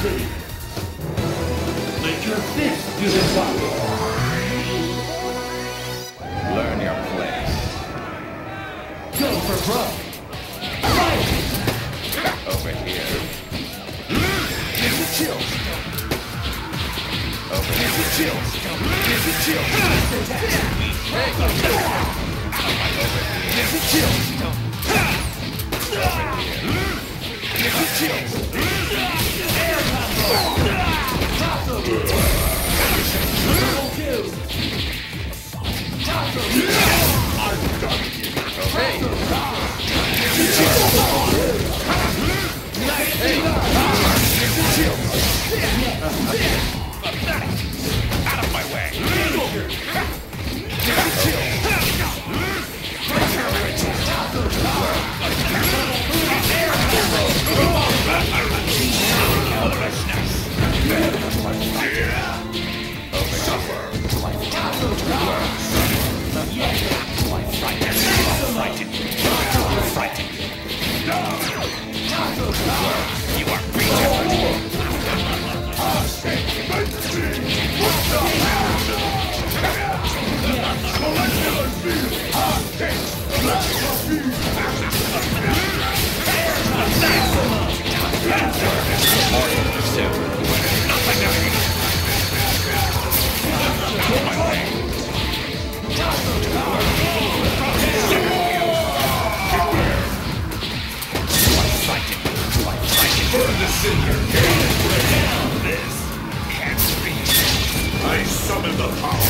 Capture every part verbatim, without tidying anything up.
complete. Let your fist do the job. Learn your place. Go for broke. Fight! Over here. Give the chills. Over here. Give the chills. Give the chills. Hey. Over here. Give the chills. Over here. Give the chills. Air combo. Taco. Triple two. Taco. I'm done here. Okay. Give the chills. Nice. Hey. Give the chills. Out of my way. Give the chills. You are reaching. I summon the power.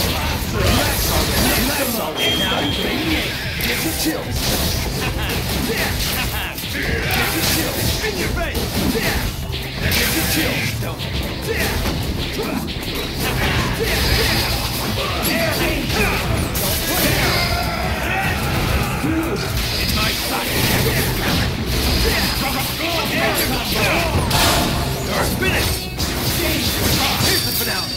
Now you can give the chills. Give the chills. In your face. Give the chills. In my sight. You're spinning. Here's the finale.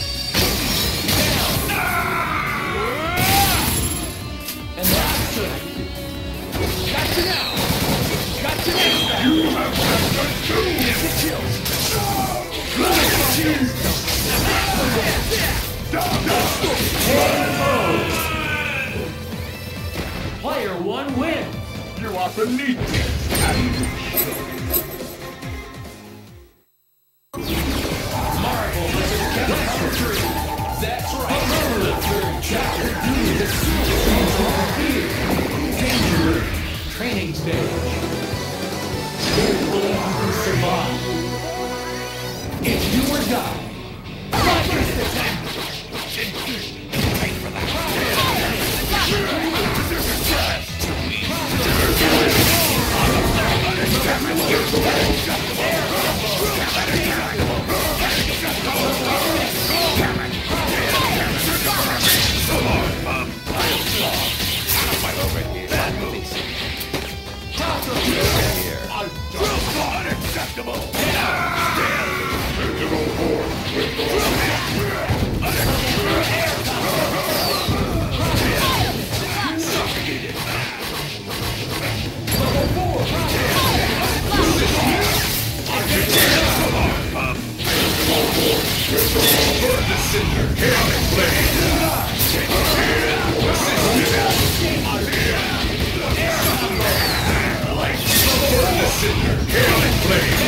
And that's good. Gotcha now! Gotcha now! You have done too! Give the chills! Player one wins! You are beneath me! Marvel versus Wesker-B. That's right! The third chapter due to the super here. Danger! Training stage. Here's believe you can survive. It's do or die. Fight this attack! Wait for that. Unacceptable! Physical force with the suffocated! Level four! Burn the cinder! Chaotic blade! Burn the cinder! Chaotic blade!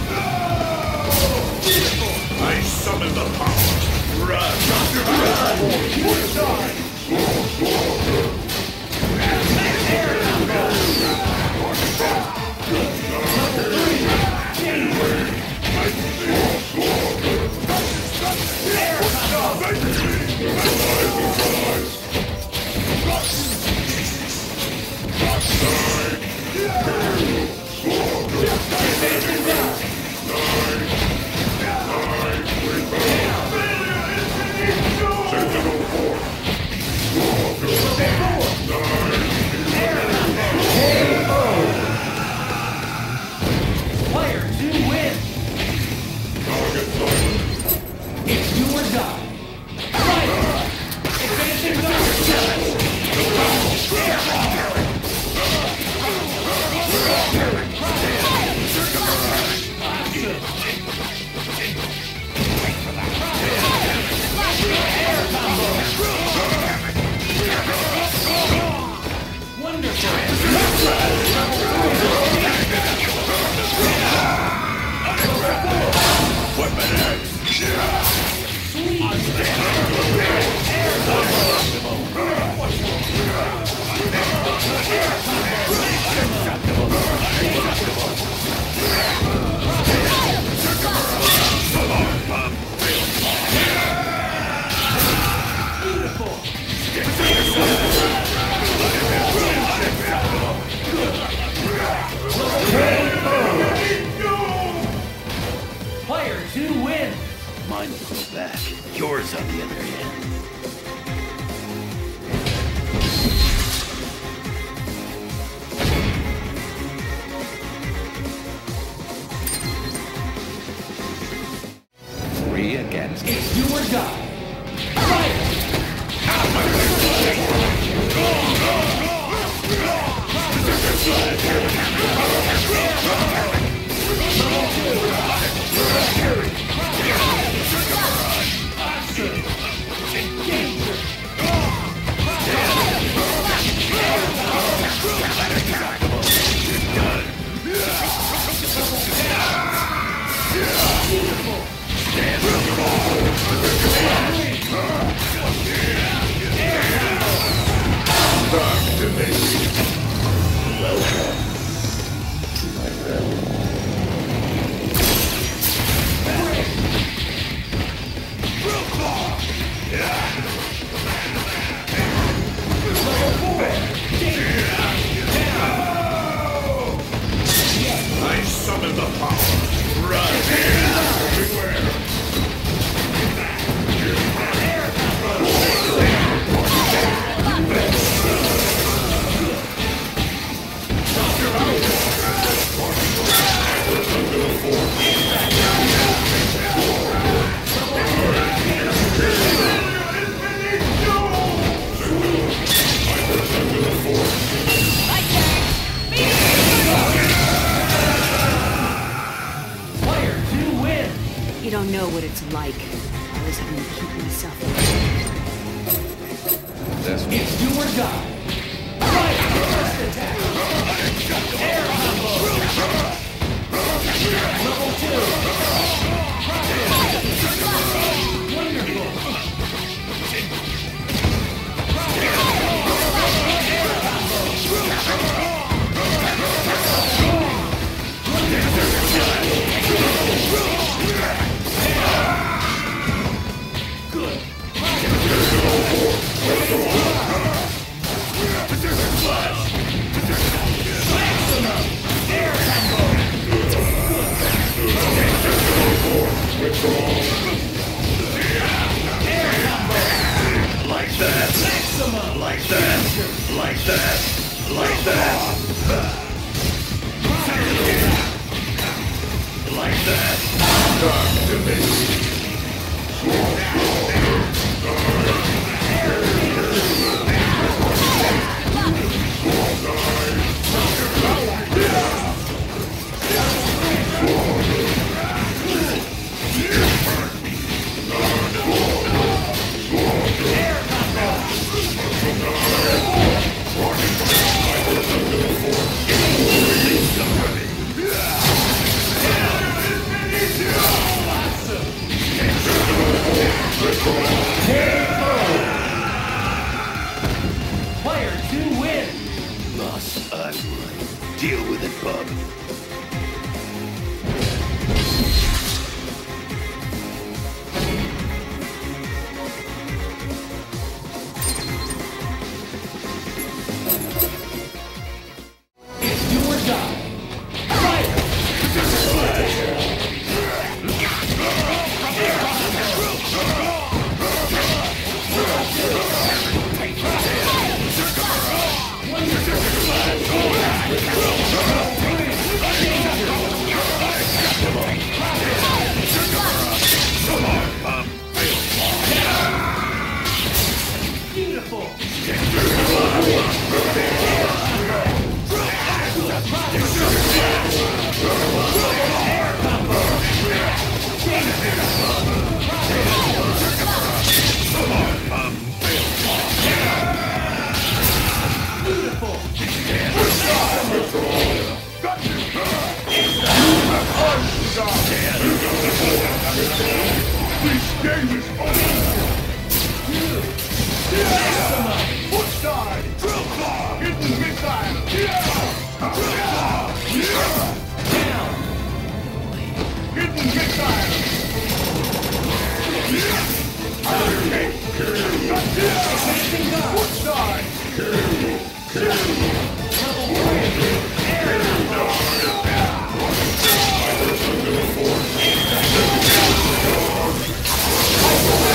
I summon the power! Run! Doctor Run! Air combo! Air combo! the other hand. Three against. It's do or die. Fire! Out of my way! I summon the power. Run everywhere. You don't know what it's like. I was having to keep myself away. This one. It's do or die. Fire! First attack! Air combo! Level two! Wonderful! Like that. Like that. Like that. Like that. Like that. Dark dimension. Player two win! Loss ugly. Deal with it, bub. It's do or die. Fire! Beautiful! Air combo! Beautiful! This game is over. Foot side. Hidden missile. Down! Hidden missile. Foot side. Level three! Air combo!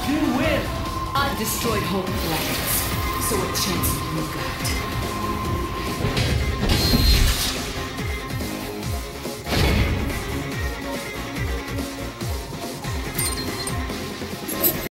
You win! I've destroyed whole planets. So what chance have you got?